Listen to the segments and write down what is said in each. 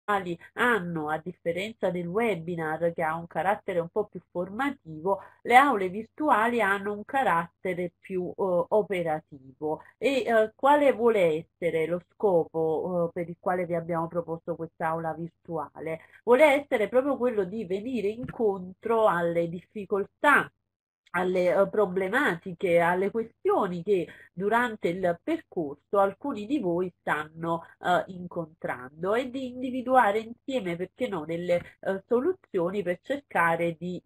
hanno, a differenza del webinar che ha un carattere un po' più formativo, le aule virtuali hanno un carattere più operativo. E quale vuole essere lo scopo per il quale vi abbiamo proposto quest'aula virtuale? Vuole essere proprio quello di venire incontro alle difficoltà, alle problematiche, alle questioni che durante il percorso alcuni di voi stanno incontrando, e di individuare insieme, perché no, delle soluzioni per cercare di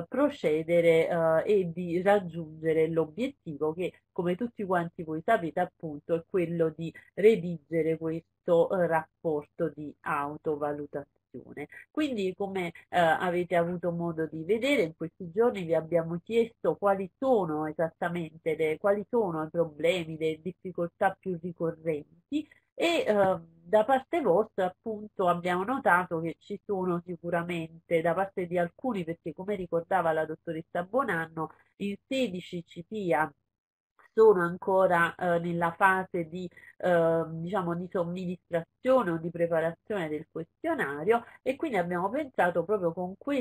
procedere e di raggiungere l'obiettivo che, come tutti quanti voi sapete, appunto è quello di redigere questo rapporto di autovalutazione. Quindi, come avete avuto modo di vedere, in questi giorni vi abbiamo chiesto quali sono esattamente quali sono i problemi, le difficoltà più ricorrenti, e da parte vostra appunto abbiamo notato che ci sono sicuramente da parte di alcuni, perché come ricordava la dottoressa Bonanno, in 16 CPIA sono ancora nella fase di, diciamo, di somministrazione o di preparazione del questionario, e quindi abbiamo pensato proprio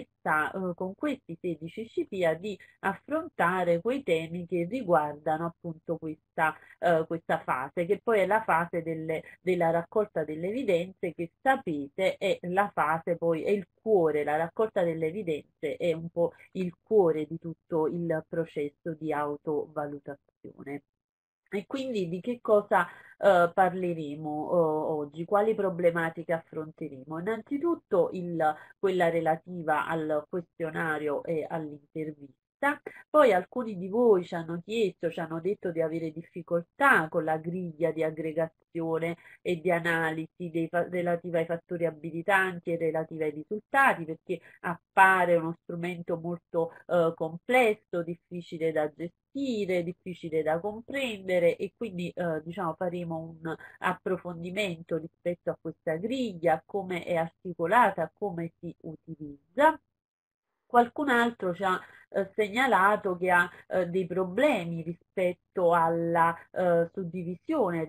con questi 16 CPIA di affrontare quei temi che riguardano appunto questa fase, che poi è la fase della raccolta delle evidenze, che sapete è la fase, poi è il cuore, la raccolta delle evidenze è un po' il cuore di tutto il processo di autovalutazione. E quindi di che cosa parleremo oggi? Quali problematiche affronteremo? Innanzitutto quella relativa al questionario e all'intervista. Poi alcuni di voi ci hanno chiesto, ci hanno detto di avere difficoltà con la griglia di aggregazione e di analisi relativa ai fattori abilitanti e relativa ai risultati, perché appare uno strumento molto complesso, difficile da gestire, difficile da comprendere, e quindi diciamo faremo un approfondimento rispetto a questa griglia, come è articolata, come si utilizza. Qualcun altro ci ha segnalato che ha dei problemi rispetto alla suddivisione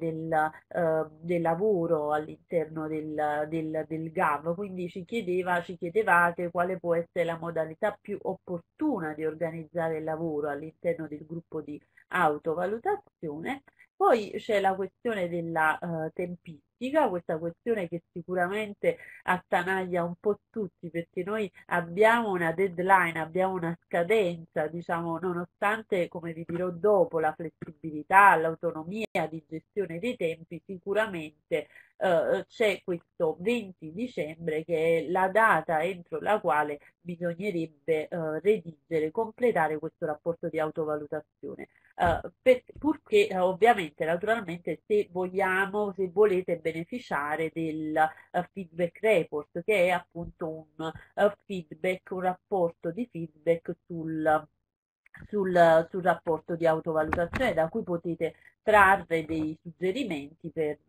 del lavoro all'interno del GAV, quindi ci chiedevate quale può essere la modalità più opportuna di organizzare il lavoro all'interno del gruppo di autovalutazione. Poi c'è la questione della tempistica, questa questione che sicuramente attanaglia un po' tutti, perché noi abbiamo una deadline, abbiamo una scadenza, diciamo, nonostante, come vi dirò dopo, la flessibilità, l'autonomia di gestione dei tempi, sicuramente c'è questo 20 dicembre che è la data entro la quale bisognerebbe redigere, completare questo rapporto di autovalutazione. Purché ovviamente, naturalmente, se vogliamo, se volete beneficiare del feedback report, che è appunto un feedback, un rapporto di feedback sul rapporto di autovalutazione, da cui potete trarre dei suggerimenti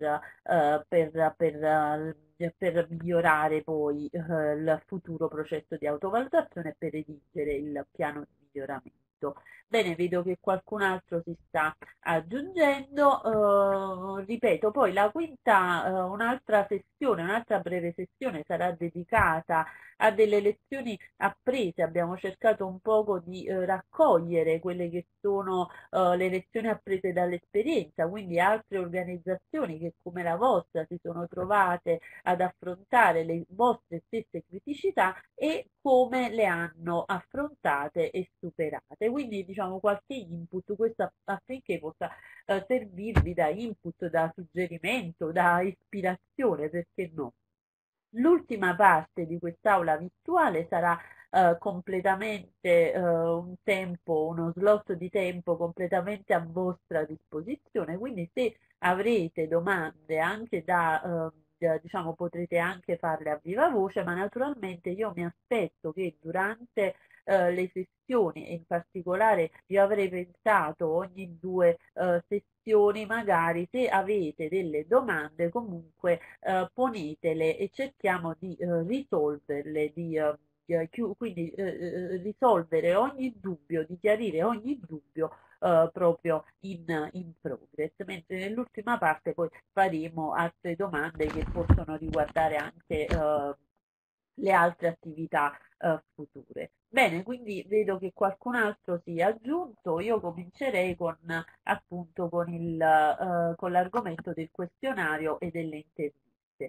per migliorare poi il futuro processo di autovalutazione e per redigere il piano di miglioramento. Bene, vedo che qualcun altro si sta aggiungendo. Ripeto, poi la quinta, un'altra sessione, un'altra breve sessione sarà dedicata a delle lezioni apprese. Abbiamo cercato un poco di raccogliere quelle che sono le lezioni apprese dall'esperienza, quindi altre organizzazioni che come la vostra si sono trovate ad affrontare le vostre stesse criticità e come le hanno affrontate e superate. Quindi diciamo qualche input, questo affinché possa servirvi da input, da suggerimento, da ispirazione, perché no? L'ultima parte di quest'aula virtuale sarà completamente un tempo, uno slot di tempo completamente a vostra disposizione, quindi se avrete domande anche diciamo, potrete anche farle a viva voce, ma naturalmente io mi aspetto che durante le sessioni, e in particolare io avrei pensato ogni due sessioni, magari se avete delle domande comunque ponetele e cerchiamo di risolverle, quindi risolvere ogni dubbio, di chiarire ogni dubbio proprio in progress, mentre nell'ultima parte poi faremo altre domande che possono riguardare anche le altre attività future. Bene, quindi vedo che qualcun altro si è aggiunto. Io comincerei con appunto con l'argomento del questionario e delle interviste.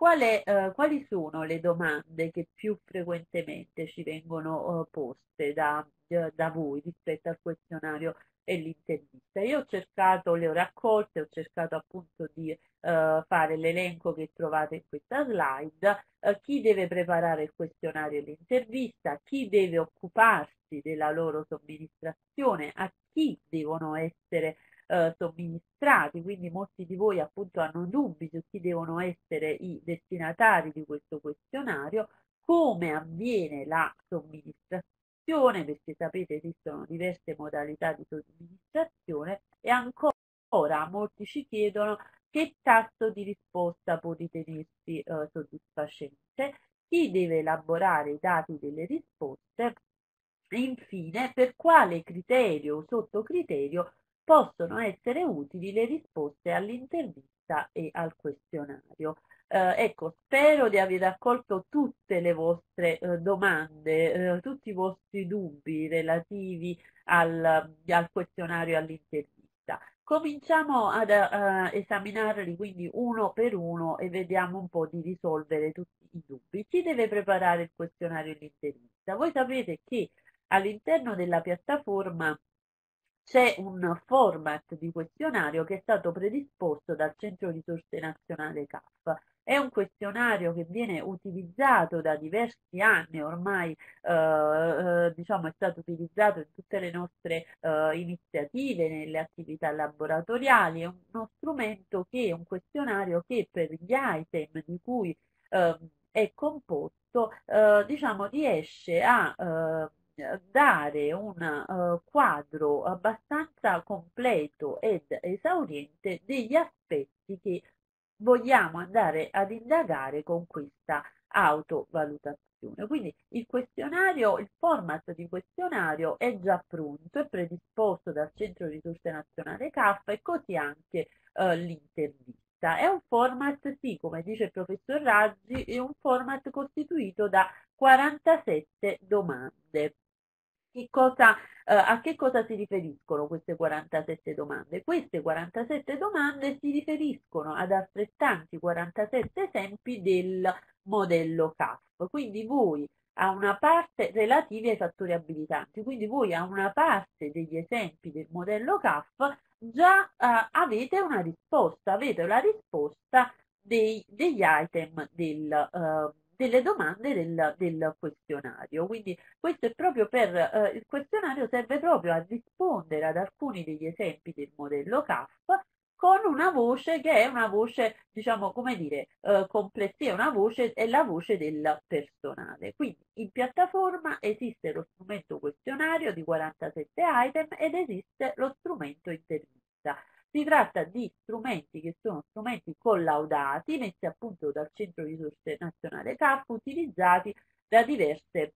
Quali sono le domande che più frequentemente ci vengono poste da voi rispetto al questionario e l'intervista? Io ho cercato, le ho raccolte, ho cercato appunto di fare l'elenco che trovate in questa slide. Chi deve preparare il questionario e l'intervista, chi deve occuparsi della loro somministrazione, a chi devono essere somministrati, quindi molti di voi appunto hanno dubbi su chi devono essere i destinatari di questo questionario, come avviene la somministrazione, perché sapete esistono diverse modalità di somministrazione e ancora molti ci chiedono che tasso di risposta può ritenersi soddisfacente, chi deve elaborare i dati delle risposte e infine per quale criterio o sottocriterio possono essere utili le risposte all'intervista e al questionario. Ecco, spero di aver raccolto tutte le vostre domande, tutti i vostri dubbi relativi al questionario e all'intervista. Cominciamo ad esaminarli quindi uno per uno e vediamo un po' di risolvere tutti i dubbi. Chi deve preparare il questionario e l'intervista? Voi sapete che all'interno della piattaforma c'è un format di questionario che è stato predisposto dal Centro Risorse Nazionale CAF. È un questionario che viene utilizzato da diversi anni ormai, diciamo è stato utilizzato in tutte le nostre iniziative, nelle attività laboratoriali, è uno strumento che è un questionario che per gli item di cui è composto, diciamo, riesce a dare un quadro abbastanza completo ed esauriente degli aspetti che vogliamo andare ad indagare con questa autovalutazione. Quindi il questionario, il format di questionario è già pronto, è predisposto dal Centro Risorse Nazionale CAF e così anche l'intervista. È un format, sì, come dice il professor Raggi, è un format costituito da 47 domande. A che cosa si riferiscono queste 47 domande? Queste 47 domande si riferiscono ad altrettanti 47 esempi del modello CAF. Quindi voi a una parte relativi ai fattori abilitanti, quindi voi a una parte degli esempi del modello CAF già avete una risposta, avete la risposta degli item delle domande del questionario. Quindi questo è proprio il questionario serve proprio a rispondere ad alcuni degli esempi del modello CAF con una voce che è una voce, diciamo, come dire, complessiva, è la voce del personale. Quindi in piattaforma esiste lo strumento questionario di 47 item ed esiste lo strumento intervista. Si tratta di strumenti che sono strumenti collaudati, messi a punto dal Centro Risorse Nazionale CAF, utilizzati da diverse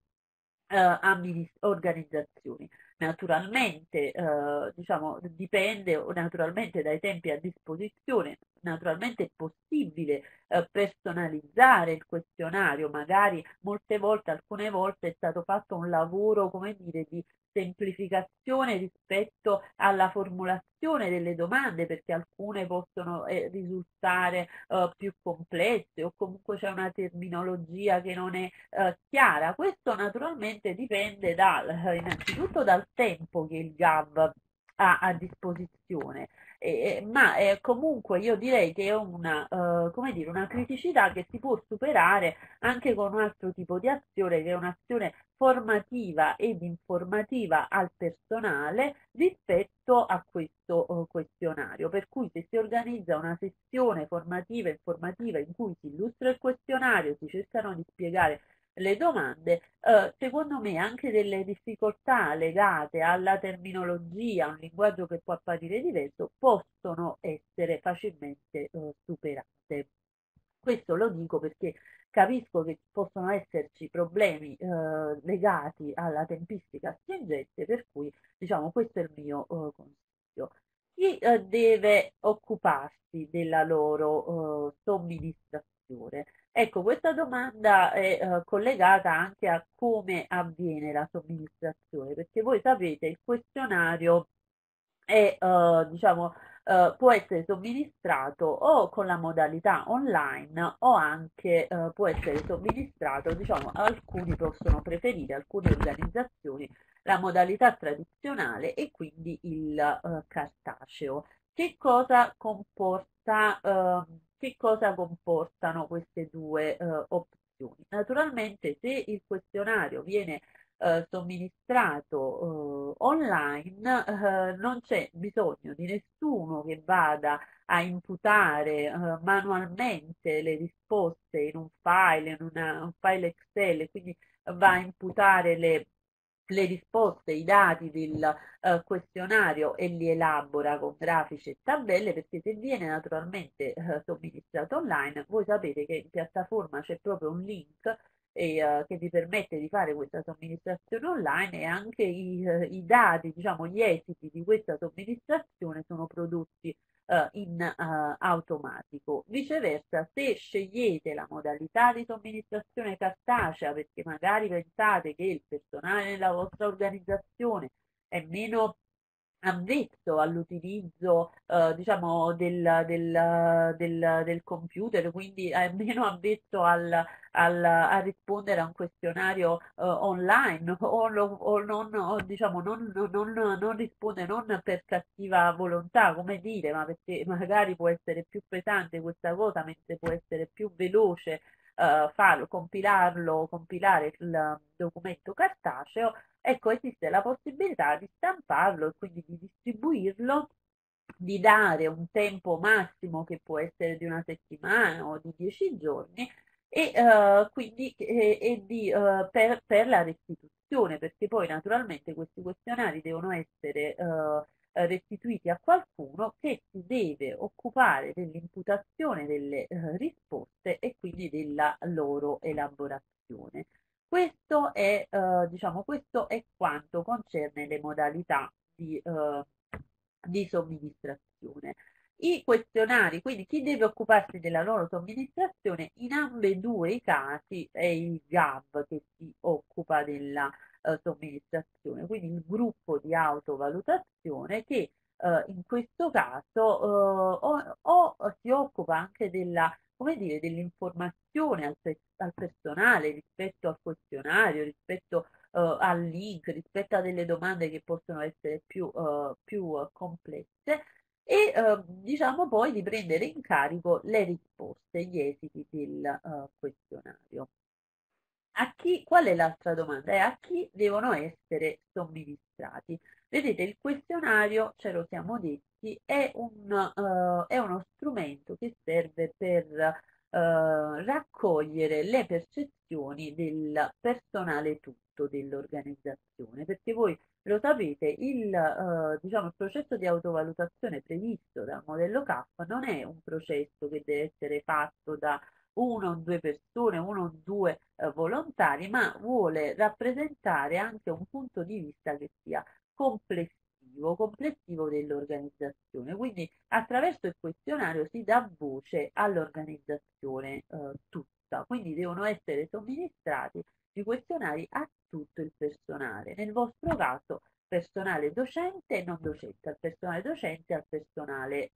organizzazioni. Naturalmente, diciamo, dipende naturalmente dai tempi a disposizione, naturalmente è possibile personalizzare il questionario, magari molte volte, alcune volte è stato fatto un lavoro, come dire, di semplificazione rispetto alla formulazione delle domande, perché alcune possono risultare più complesse o comunque c'è una terminologia che non è chiara. Questo naturalmente dipende innanzitutto dal tempo che il GAV ha a disposizione. Ma comunque io direi che è come dire, una criticità che si può superare anche con un altro tipo di azione, che è un'azione formativa ed informativa al personale rispetto a questo questionario. Per cui se si organizza una sessione formativa e informativa in cui si illustra il questionario, si cercano di spiegare le domande, secondo me anche delle difficoltà legate alla terminologia, a un linguaggio che può apparire diverso, possono essere facilmente superate. Questo lo dico perché capisco che possono esserci problemi legati alla tempistica stringente, per cui diciamo questo è il mio consiglio. Chi deve occuparsi della loro somministrazione? Ecco, questa domanda è collegata anche a come avviene la somministrazione, perché voi sapete il questionario è, diciamo, può essere somministrato o con la modalità online o anche può essere somministrato, diciamo, alcuni possono preferire, alcune organizzazioni, la modalità tradizionale e quindi il cartaceo. Che cosa comporta, che cosa comportano queste due opzioni? Naturalmente, se il questionario viene somministrato online, non c'è bisogno di nessuno che vada a imputare manualmente le risposte in un file, un file Excel, quindi va a imputare le risposte, i dati del questionario e li elabora con grafici e tabelle, perché se viene naturalmente somministrato online, voi sapete che in piattaforma c'è proprio un link che vi permette di fare questa somministrazione online, e anche i dati, diciamo gli esiti di questa somministrazione sono prodotti in automatico. Viceversa, se scegliete la modalità di somministrazione cartacea perché magari pensate che il personale della vostra organizzazione è meno avvezzo all'utilizzo diciamo del computer, quindi è meno avvezzo a rispondere a un questionario online, o non, o, diciamo, non risponde non per cattiva volontà, come dire, ma perché magari può essere più pesante questa cosa, mentre può essere più veloce compilare il documento cartaceo. Ecco, esiste la possibilità di stamparlo e quindi di distribuirlo, di dare un tempo massimo che può essere di una settimana o di 10 giorni, e quindi per la restituzione, perché poi naturalmente questi questionari devono essere restituiti a qualcuno che si deve occupare dell'imputazione delle risposte e quindi della loro elaborazione. Questo è quanto concerne le modalità di somministrazione. I questionari, quindi chi deve occuparsi della loro somministrazione, in ambedue i casi è il GAV che si occupa della somministrazione, quindi il gruppo di autovalutazione che in questo caso o si occupa anche della, come dire, dell'informazione al personale rispetto al questionario, rispetto al link, rispetto a delle domande che possono essere più complesse, e diciamo poi di prendere in carico le risposte, gli esiti del questionario. Qual è l'altra domanda? È a chi devono essere somministrati. Vedete, il questionario, ce lo siamo detti, è uno strumento che serve per raccogliere le percezioni del personale tutto dell'organizzazione, perché voi lo sapete, diciamo, il processo di autovalutazione previsto dal modello CAF non è un processo che deve essere fatto da uno o due persone, uno o due volontari, ma vuole rappresentare anche un punto di vista che sia complessivo dell'organizzazione. Quindi attraverso il questionario si dà voce all'organizzazione tutta, quindi devono essere somministrati i questionari a tutto il personale. Nel vostro caso personale docente e non docente, al personale docente e al personale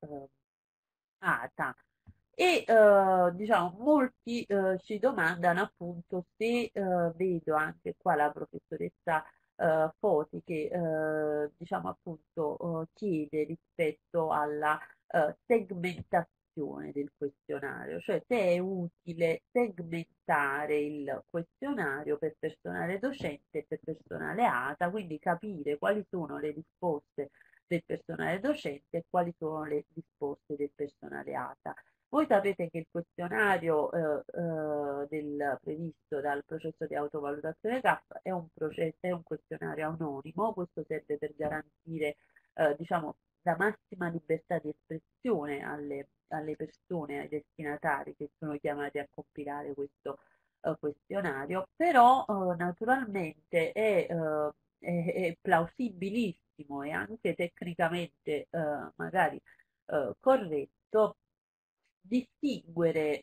ATA. E diciamo, molti ci domandano appunto se vedo anche qua la professoressa Foti che diciamo appunto chiede rispetto alla segmentazione del questionario, cioè se è utile segmentare il questionario per personale docente e per personale ATA, quindi capire quali sono le risposte del personale docente e quali sono le risposte del personale ATA. Voi sapete che il questionario previsto dal processo di autovalutazione CAF è un questionario anonimo, questo serve per garantire diciamo, la massima libertà di espressione alle persone, ai destinatari che sono chiamati a compilare questo questionario, però naturalmente è plausibilissimo e anche tecnicamente magari corretto distinguere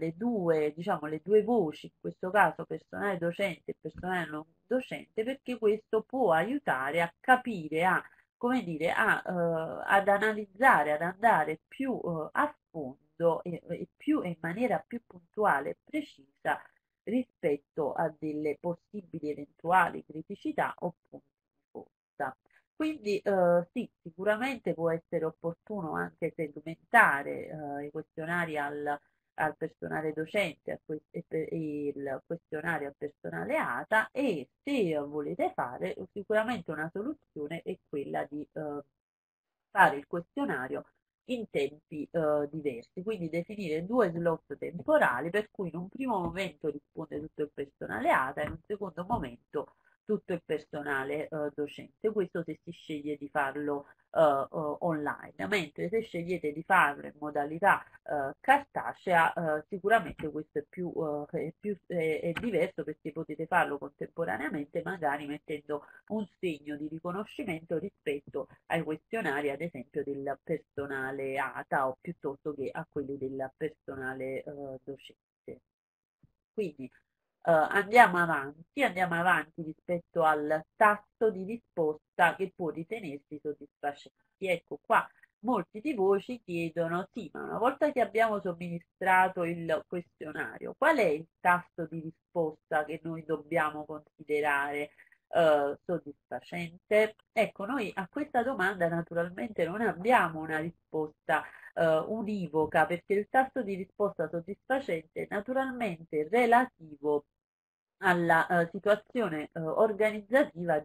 le due voci, in questo caso personale docente e personale non docente, perché questo può aiutare a capire, come dire, ad analizzare, ad andare più a fondo e in maniera più puntuale e precisa rispetto a delle possibili eventuali criticità o punti di forza. Quindi sì, sicuramente può essere opportuno anche segmentare i questionari al personale docente e il questionario al personale ATA e se volete fare, sicuramente una soluzione è quella di fare il questionario in tempi diversi, quindi definire due slot temporali per cui in un primo momento risponde tutto il personale ATA e in un secondo momento tutto il personale docente. Questo se si sceglie di farlo online, mentre se scegliete di farlo in modalità cartacea, sicuramente questo è diverso perché potete farlo contemporaneamente, magari mettendo un segno di riconoscimento rispetto ai questionari, ad esempio, del personale ATA o piuttosto che a quelli del personale docente. Quindi andiamo avanti rispetto al tasso di risposta che può ritenersi soddisfacente. Ecco qua, molti di voi ci chiedono, sì, ma una volta che abbiamo somministrato il questionario, qual è il tasso di risposta che noi dobbiamo considerare soddisfacente? Ecco, noi a questa domanda naturalmente non abbiamo una risposta univoca, perché il tasso di risposta soddisfacente è naturalmente relativo alla situazione organizzativa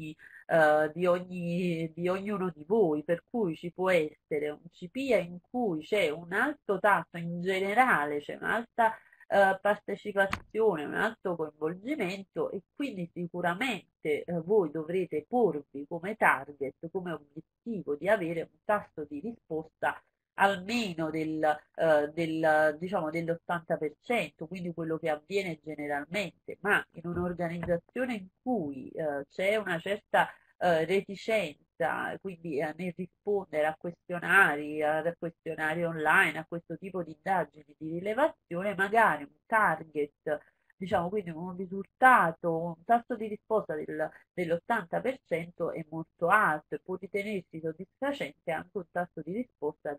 di ognuno di voi, per cui ci può essere un CPIA in cui c'è un alto tasso in generale, c'è un'alta partecipazione, un alto coinvolgimento e quindi sicuramente voi dovrete porvi come target, come obiettivo di avere un tasso di risposta almeno diciamo, dell'80%, quindi quello che avviene generalmente, ma in un'organizzazione in cui c'è una certa reticenza, quindi nel rispondere a questionari online, a questo tipo di indagini di rilevazione, magari un target, diciamo quindi un risultato, un tasso di risposta dell'80% è molto alto e può ritenersi soddisfacente anche un tasso di risposta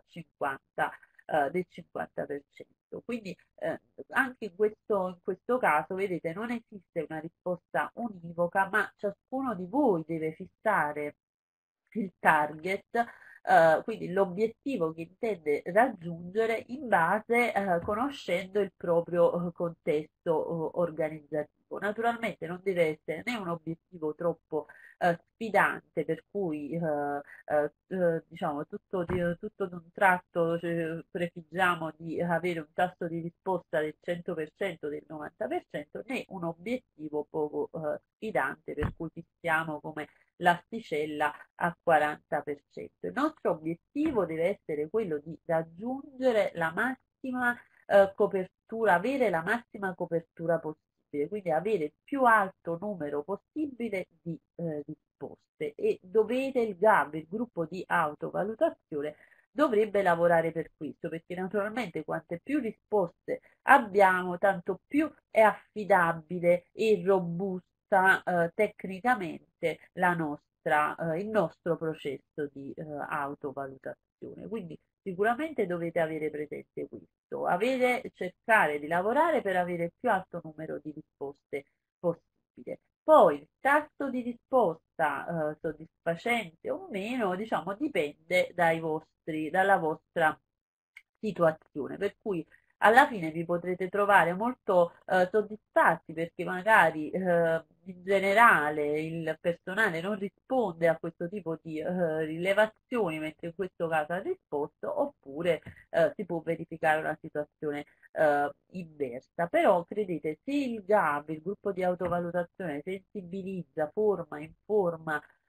del 50%. Quindi anche in questo caso, vedete, non esiste una risposta univoca, ma ciascuno di voi deve fissare il target, quindi l'obiettivo che intende raggiungere in base, conoscendo il proprio contesto organizzativo. Naturalmente non deve essere né un obiettivo troppo sfidante, per cui diciamo tutto d'un tratto prefiggiamo di avere un tasso di risposta del 100%, del 90%, né un obiettivo poco sfidante, per cui fissiamo come l'asticella al 40%. Il nostro obiettivo deve essere quello di raggiungere la massima copertura, avere la massima copertura possibile, quindi avere il più alto numero possibile di risposte e dovete il GAV, il gruppo di autovalutazione, dovrebbe lavorare per questo, perché naturalmente quante più risposte abbiamo, tanto più è affidabile e robusta tecnicamente il nostro processo di autovalutazione. Quindi sicuramente dovete avere presente questo, cercare di lavorare per avere il più alto numero di risposte possibile. Poi il tasso di risposta soddisfacente o meno, diciamo, dipende dalla vostra situazione, per cui alla fine vi potrete trovare molto soddisfatti perché magari in generale il personale non risponde a questo tipo di rilevazioni, mentre in questo caso ha risposto, oppure si può verificare una situazione inversa. Però credete, se il GAV, il gruppo di autovalutazione, sensibilizza, forma, informa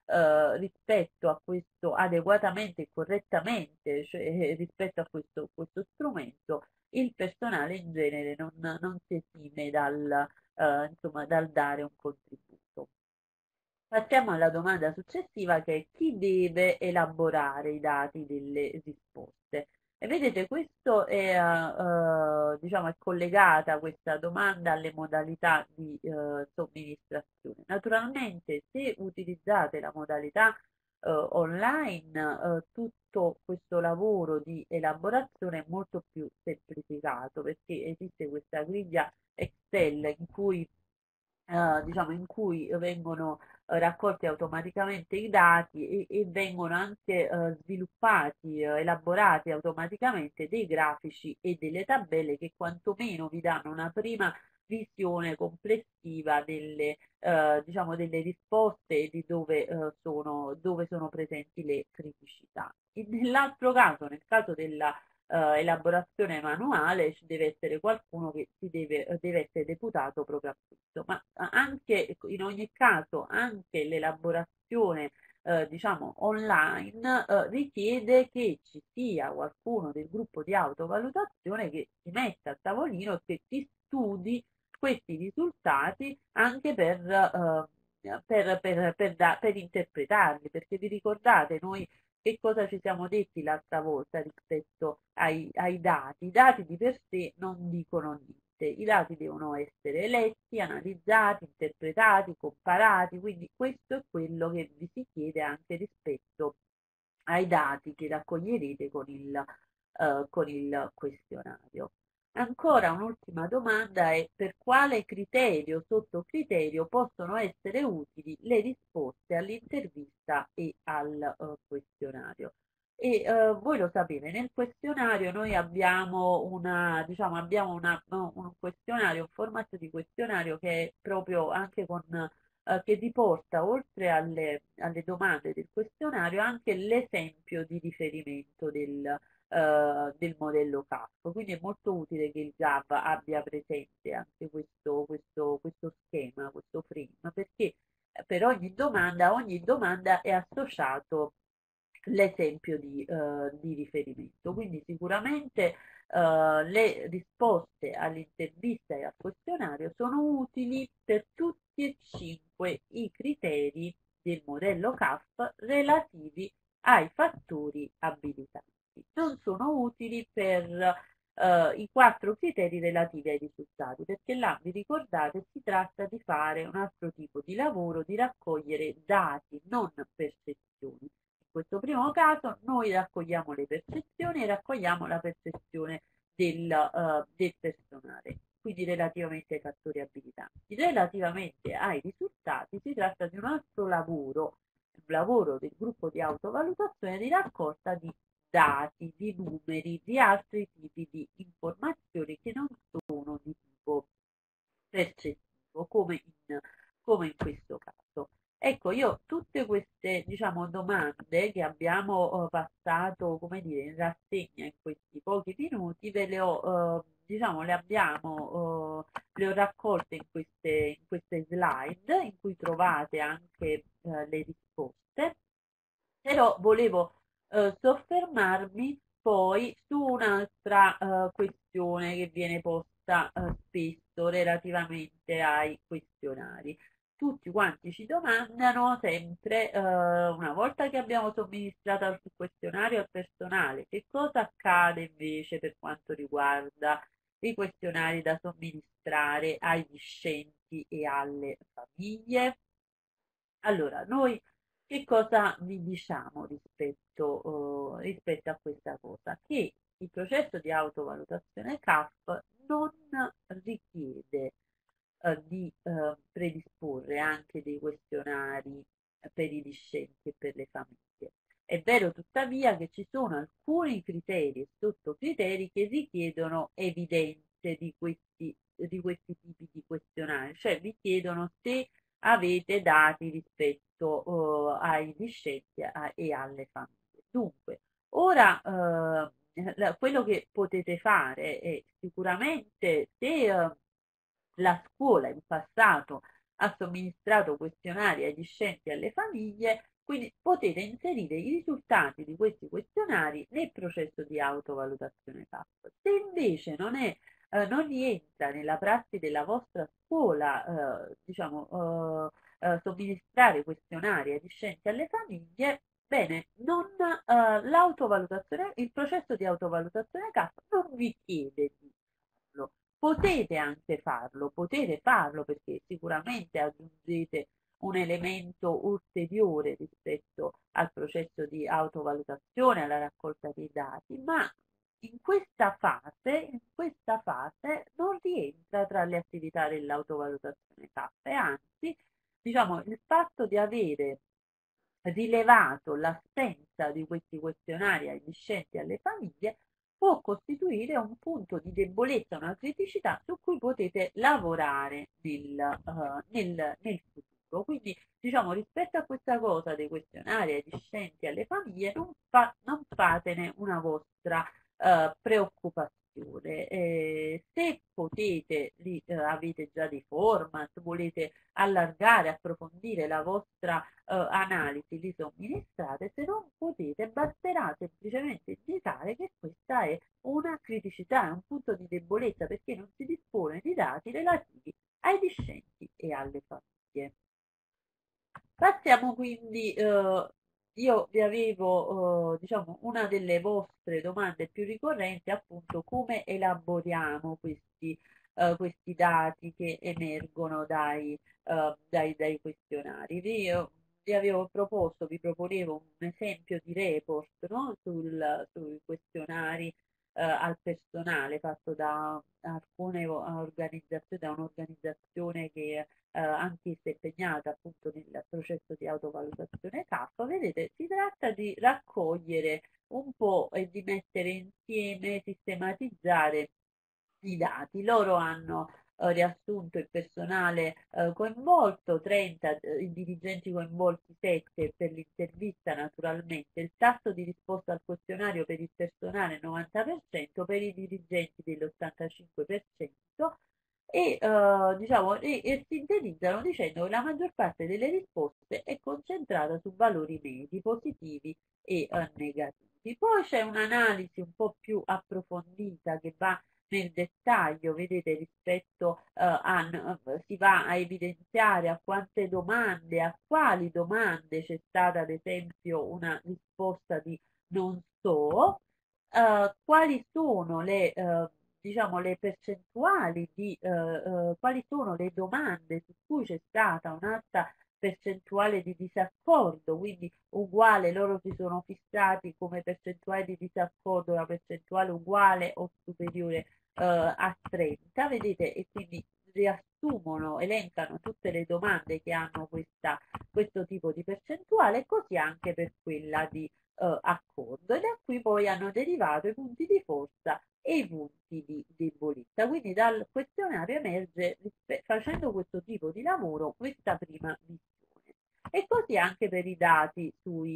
rispetto a questo adeguatamente e correttamente, cioè rispetto a questo strumento, il personale in genere non si esime insomma, dal dare un contributo. Passiamo alla domanda successiva che è chi deve elaborare i dati delle risposte. E vedete, questo è, diciamo, è collegata questa domanda alle modalità di somministrazione. Naturalmente, se utilizzate la modalità online, tutto questo lavoro di elaborazione è molto più semplificato perché esiste questa griglia Excel in cui diciamo, in cui vengono raccolti automaticamente i dati e vengono anche sviluppati, elaborati automaticamente dei grafici e delle tabelle che quantomeno vi danno una prima visione complessiva diciamo, delle risposte e di dove sono presenti le criticità. Nell'altro caso, nel caso della elaborazione manuale, ci deve essere qualcuno che deve essere deputato proprio a questo, ma anche in ogni caso anche l'elaborazione diciamo online richiede che ci sia qualcuno del gruppo di autovalutazione che si metta a tavolino e che si studi questi risultati anche per interpretarli, perché vi ricordate noi che cosa ci siamo detti l'altra volta rispetto ai dati? I dati di per sé non dicono niente, i dati devono essere letti, analizzati, interpretati, comparati, quindi questo è quello che vi si chiede anche rispetto ai dati che raccoglierete con il questionario. Ancora un'ultima domanda è per quale criterio, sottocriterio, possono essere utili le risposte all'intervista e al questionario. Voi lo sapete, nel questionario noi abbiamo diciamo, abbiamo un questionario, un formato di questionario che è proprio anche che riporta oltre alle domande del questionario anche l'esempio di riferimento del modello CAF. Quindi è molto utile che il GAV abbia presente anche questo schema, questo frame, perché per ogni domanda è associato l'esempio di riferimento. Quindi sicuramente le risposte all'intervista e al questionario sono utili per tutti e cinque i criteri del modello CAF relativi ai fattori abilitanti. Non sono utili per i quattro criteri relativi ai risultati, perché là, vi ricordate, si tratta di fare un altro tipo di lavoro, di raccogliere dati, non percezioni. In questo primo caso noi raccogliamo le percezioni e raccogliamo la percezione del personale, quindi relativamente ai fattori abilitanti. Relativamente ai risultati si tratta di un altro lavoro, un lavoro del gruppo di autovalutazione di raccolta di dati, di numeri, di altri tipi di informazioni che non sono di tipo percettivo, come in questo caso. Ecco, io tutte queste, diciamo, domande che abbiamo passato, come dire, in rassegna in questi pochi minuti, ve le ho, diciamo, le ho raccolte in queste slide in cui trovate anche le risposte, però volevo soffermarmi poi su un'altra questione che viene posta spesso relativamente ai questionari. Tutti quanti ci domandano sempre, una volta che abbiamo somministrato il questionario al personale, che cosa accade invece per quanto riguarda i questionari da somministrare ai discenti e alle famiglie? Allora, noi che cosa vi diciamo rispetto a questa cosa? Che il processo di autovalutazione CAF non richiede di predisporre anche dei questionari per i discenti e per le famiglie. È vero tuttavia che ci sono alcuni criteri e sottocriteri che richiedono evidenze di questi tipi di questionari, cioè vi chiedono se avete dati rispetto ai discenti e alle famiglie. Dunque, ora quello che potete fare è sicuramente se la scuola in passato ha somministrato questionari ai discenti e alle famiglie, Quindi potete inserire i risultati di questi questionari nel processo di autovalutazione CAP. Se invece non rientra nella prassi della vostra scuola, somministrare questionari ai discenti alle famiglie, bene, il processo di autovalutazione CAP non vi chiede di farlo. Potete farlo perché sicuramente aggiungete un elemento ulteriore rispetto al processo di autovalutazione, alla raccolta dei dati, ma in questa fase non rientra tra le attività dell'autovalutazione CAP e anzi, diciamo, il fatto di avere rilevato l'assenza di questi questionari ai discenti e alle famiglie può costituire un punto di debolezza, una criticità su cui potete lavorare nel futuro. Quindi, diciamo, rispetto a questa cosa dei questionari ai discenti e alle famiglie, non fatene una vostra preoccupazione. Se potete, avete già dei format, volete allargare, approfondire la vostra analisi, li somministrate, se non potete, basterà semplicemente indicare che questa è una criticità, è un punto di debolezza perché non si dispone di dati relativi ai discenti e alle famiglie. Passiamo quindi, io vi avevo, diciamo, una delle vostre domande più ricorrenti, appunto, come elaboriamo questi dati che emergono dai questionari. Vi proponevo un esempio di report, no? Sui questionari al personale fatto da alcune organizzazioni, da un'organizzazione che anche se impegnata appunto nel processo di autovalutazione CAP, vedete, si tratta di raccogliere un po' e di mettere insieme, sistematizzare i dati. Loro hanno riassunto il personale coinvolto, 30, i dirigenti coinvolti 7 per l'intervista naturalmente, il tasso di risposta al questionario per il personale 90%, per i dirigenti dell'85% e sintetizzano dicendo che la maggior parte delle risposte è concentrata su valori medi, positivi e negativi. Poi c'è un'analisi un po' più approfondita che va nel dettaglio, vedete, si va a evidenziare a quante domande, a quali domande c'è stata ad esempio una risposta di non so, quali sono diciamo, le percentuali quali sono le domande su cui c'è stata un'alta percentuale di disaccordo, quindi uguale, loro si sono fissati come percentuale di disaccordo una percentuale uguale o superiore a 30, vedete, e quindi riassumono, elencano tutte le domande che hanno questo tipo di percentuale e così anche per quella di accordo. E da qui poi hanno derivato i punti di forza e i punti di debolezza. Quindi dal questionario emerge, facendo questo tipo di lavoro, questa prima visione. E così anche per i dati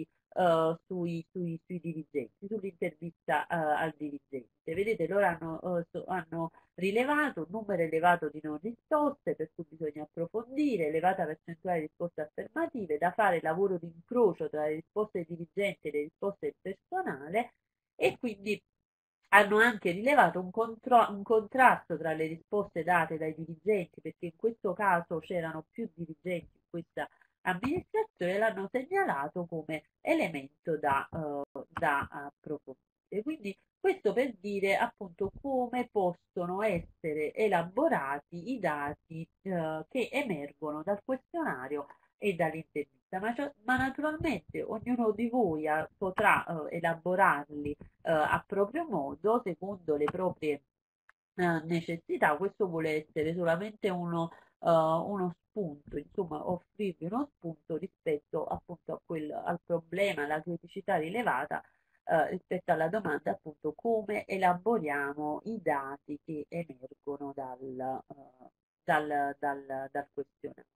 sui dirigenti, sull'intervista al dirigente. Vedete, loro hanno rilevato un numero elevato di non risposte, per cui bisogna approfondire, elevata percentuale di risposte affermative, da fare lavoro di incrocio tra le risposte dei dirigenti e le risposte del personale e quindi hanno anche rilevato un contrasto tra le risposte date dai dirigenti, perché in questo caso c'erano più dirigenti in questa amministrazione, e l'hanno segnalato come elemento da approfondire. Quindi questo per dire appunto come possono essere elaborati i dati che emergono dal questionario e dall'intervista, ma naturalmente ognuno di voi potrà elaborarli a proprio modo, secondo le proprie necessità. Questo vuole essere solamente uno spunto, insomma, offrirvi uno spunto rispetto appunto al problema, alla criticità rilevata rispetto alla domanda appunto come elaboriamo i dati che emergono dal questionario.